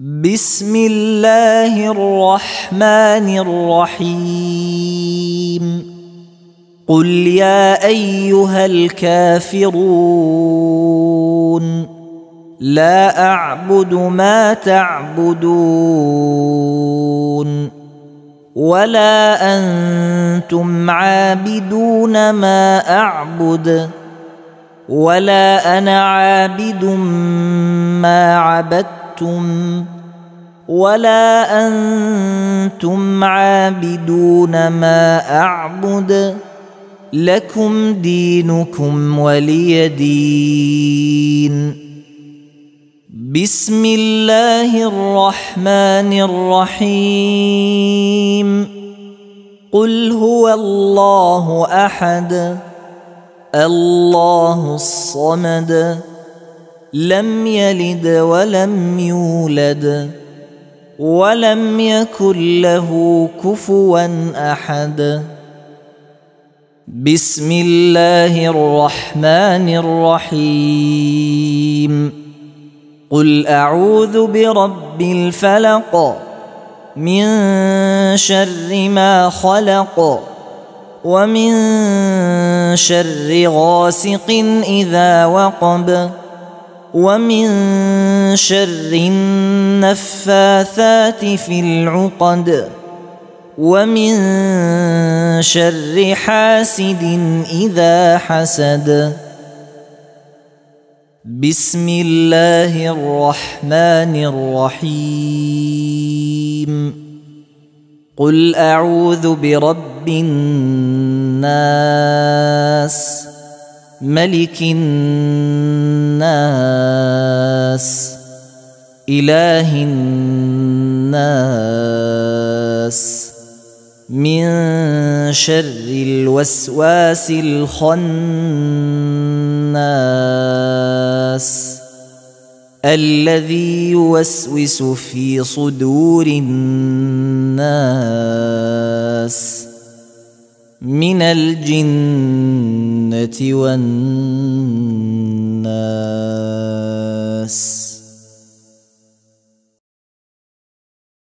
بسم الله الرحمن الرحيم قل يا أيها الكافرون لا أعبد ما تعبدون ولا أنتم عابدون ما أعبد ولا أنا عابد ما عبدتم ولا أنتم عابدون ما أعبد لكم دينكم ولي دين. بسم الله الرحمن الرحيم قل هو الله أحد الله الصمد لم يلد ولم يولد ولم يكن له كفوا أحد. بسم الله الرحمن الرحيم قل أعوذ برب الفلق من شر ما خلق ومن شر غاسق إذا وقب ومن شر النفاثات في العقد ومن شر حاسد إذا حسد. بسم الله الرحمن الرحيم قل أعوذ برب الناس ملك الناس إله الناس من شر الوسواس الخناس الذي يوسوس في صدور الناس من الجنة والناس.